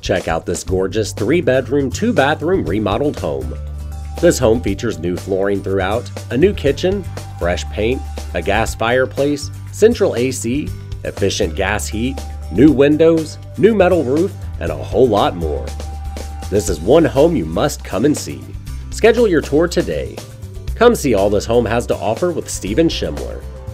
Check out this gorgeous 3-bedroom, 2-bathroom remodeled home. This home features new flooring throughout, a new kitchen, fresh paint, a gas fireplace, central AC, efficient gas heat, new windows, new metal roof, and a whole lot more. This is one home you must come and see. Schedule your tour today. Come see all this home has to offer with Stephen Shemler.